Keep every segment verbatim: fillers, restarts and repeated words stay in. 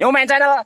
Nyoman Channel.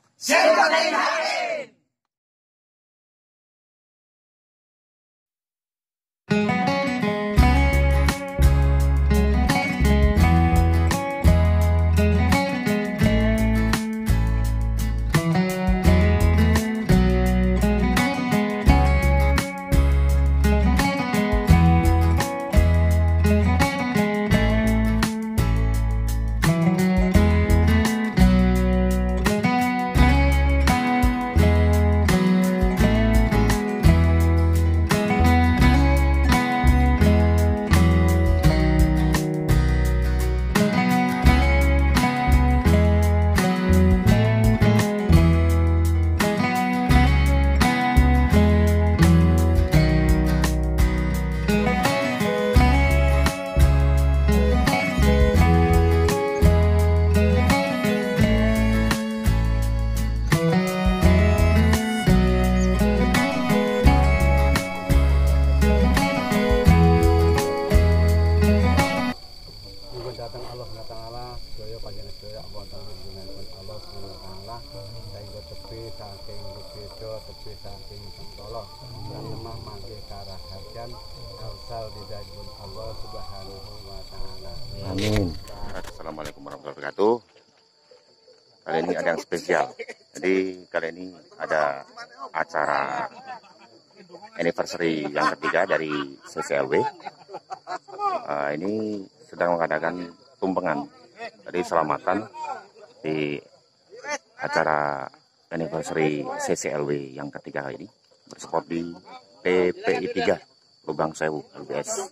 Datang Allah datang Allah sedaya panjenengan sedaya wonten junjunganipun Allah Subhanahu wa taala saengga tepi saking beda tepi saking sentala lan lemah mangke karaharjan asal didhawuhipun Allah Subhanahu wa taala. Amin. Assalamualaikum warahmatullahi wabarakatuh. Kali ini ada yang spesial. Jadi kali ini ada acara anniversary yang ketiga dari C C L W. Uh, ini sedang mengadakan tumpengan dari selamatan di acara anniversary C C L W yang ketiga kali ini berspot di P P I tiga Lubang Sewu L B S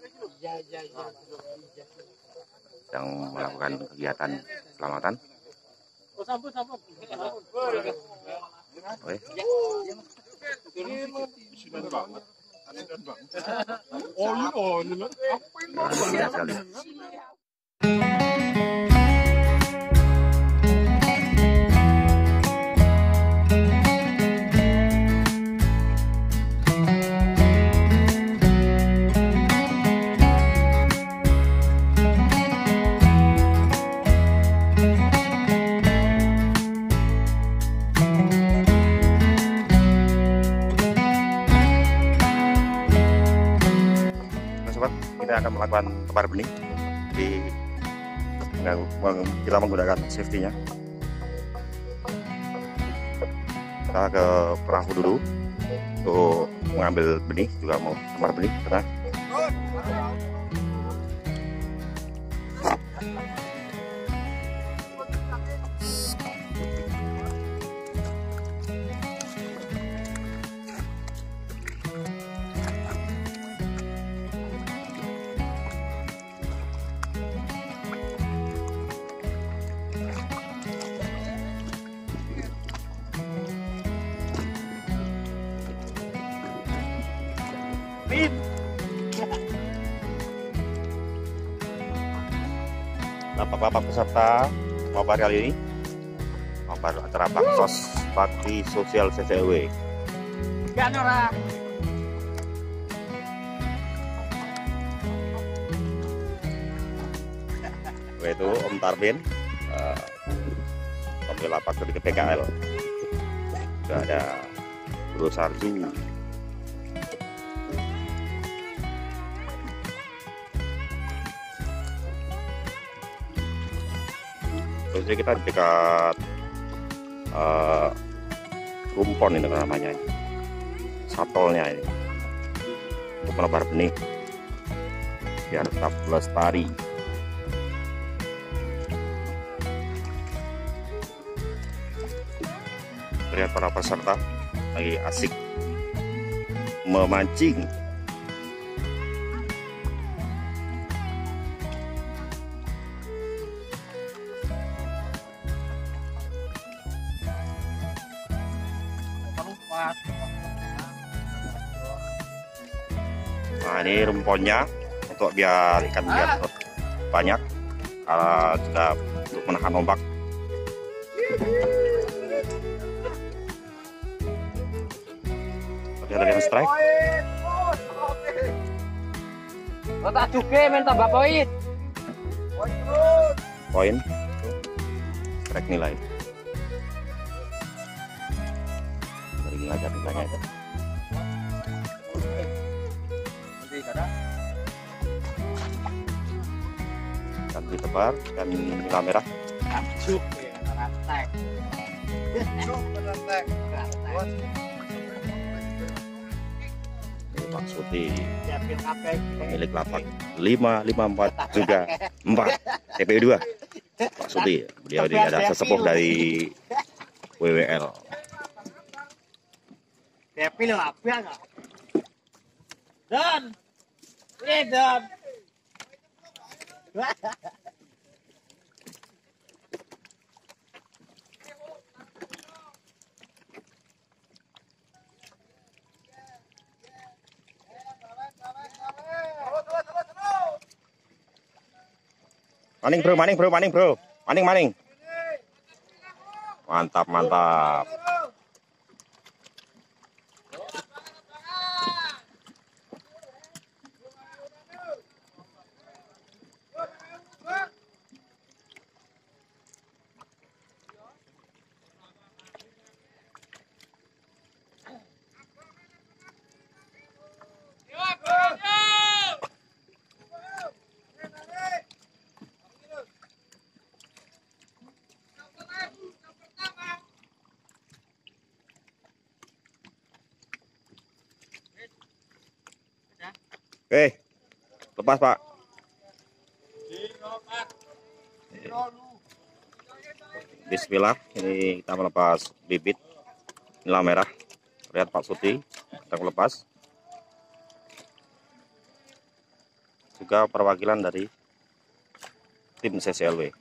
yang melakukan kegiatan selamatan. Oke. Oh, ini sekali. Kita akan melakukan tebar benih di kita menggunakan safety-nya. Kita ke perahu dulu untuk mengambil benih, juga mau tebar benih karena bapak-bapak peserta nobar kali ini, nobar acara baksos bakti sosial C C L W. Itu Om Tarbin, uh, pemilik lapak dari P K L. Sudah ada Bro Sarju. Jadi kita dekat uh, rumpon ini namanya, satolnya ini untuk menebar benih biar tetap lestari. Lihat para peserta lagi asik memancing. Nah, ini rumponnya untuk biar ikan biar banyak, uh, juga untuk menahan ombak. Tapi ada yang strike. Letak juga main tambah poin. Poin. Strike nilai. belajar nilainya itu. Dan ditebar dan nila merah. Ini Pak Suti, pemilik lapak lima lima empat juga empat T P U dua. Pak Suti, beliau ini ada sesepuh dari W W L. Dan, ini dan. Maning bro, maning bro, maning bro, maning maning. Mantap mantap. Oke, lepas Pak. Bismillah, ini kita melepas bibit nila merah. Lihat Pak Suti sedang melepas. Juga perwakilan dari tim C C L W.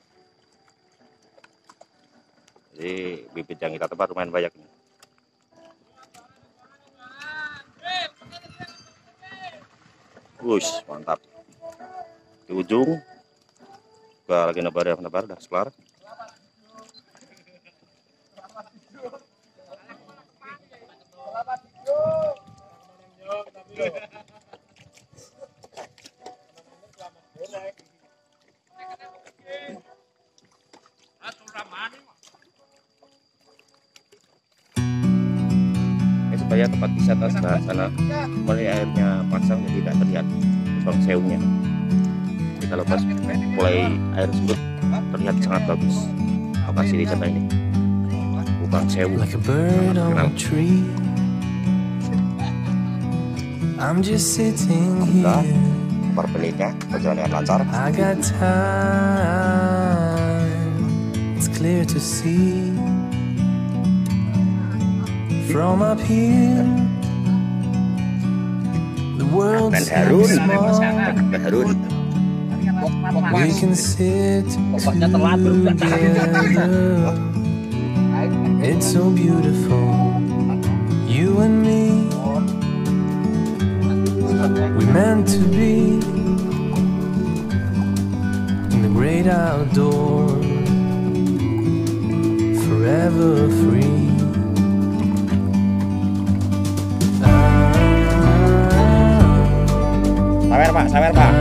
Jadi bibit yang kita tebar lumayan banyak nih. Wush, mantap. Di ujung juga lagi nebar ya, nebar udah kelar. Ini supaya tempat wisata sebelah sana mulai airnya pasang jadi tidak terlihat Bang Seunya. Kita lepas mulai air surut terlihat sangat bagus lokasi wisata ini. Bang Sewu. Like a bird on a tree, I'm just sitting here. Para penelitnya berjalan dengan lancar. I got time, it's clear to see. From up here, the world Dan seems Harun, small. Harun. We can sit together. It's so beautiful, you and me. We meant to be in the great outdoors, forever free. Sawer Pak, sawer Pak.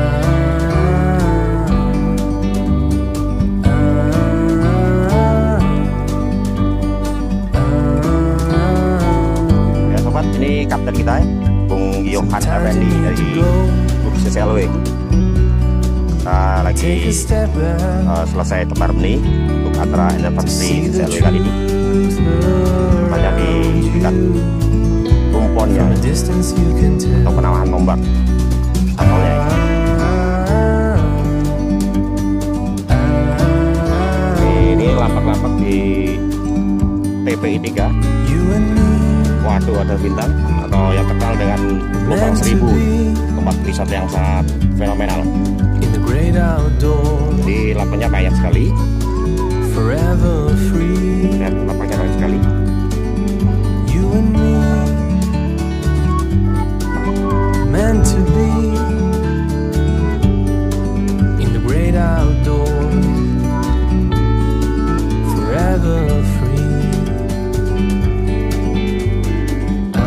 Ya sobat, ini kapten kita ya, Bung Yohan Effendi dari grup C C L W. Kita lagi uh, selesai tebar benih untuk acara anniversary C C L W kali ini. Banyak di dekat rumponnya atau penamaan ombak. Atolnya ini, ini lapak-lapak di T P I tiga. Waduh, ada bintang atau yang terkenal dengan lubang seribu, tempat wisata yang sangat fenomenal. Jadi lapaknya banyak sekali dan lapaknya banyak sekali. Meant to be in the great outdoors, forever free. Ah,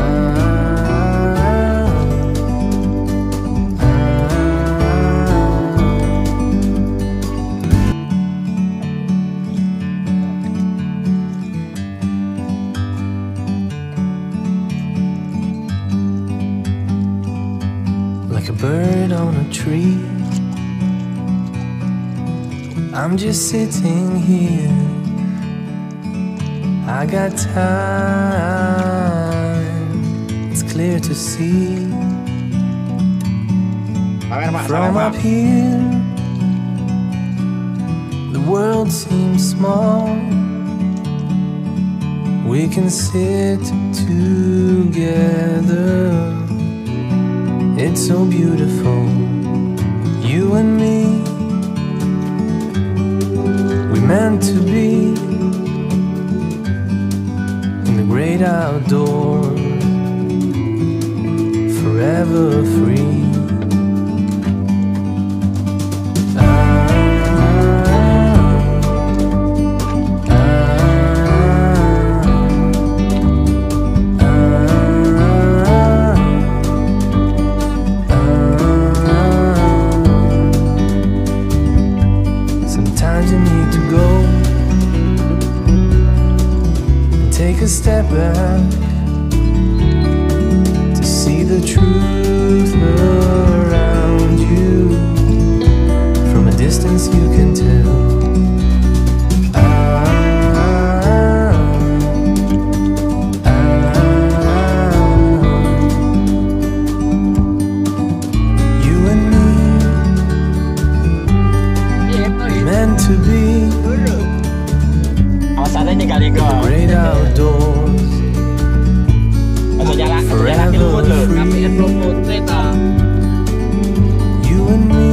ah, bird on a tree. I'm just sitting here. I got time. It's clear to see. From up here, the world seems small. We can sit together. It's so beautiful, you and me. We meant to be in the great outdoors, forever free. Sometimes you need to go and take a step back to see the truth around you. From a distance you can tell. Ah, ah, you and me, meant to be Awasannya kali in the kok. great outdoors, Atau jalan, atau jalan di lumut loh. Tapi di lumut cerita. you and me,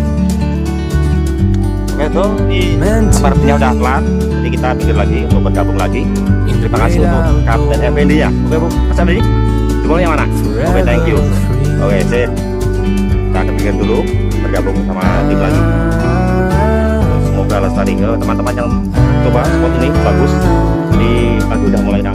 Oke tuh, di meant to sepertinya be udah pelan. Jadi kita pikir lagi untuk bergabung lagi. in the Terima kasih great untuk Kapten outdoors, Effendi ya. Oke Bu, Mas Effendi, jempolnya yang mana? Oke, thank you. forever free. Oke, sip. Kita akan pikir dulu bergabung sama tim lagi. Semoga lestari ke teman-teman yang coba spot ini bagus. Jadi pagi udah mulai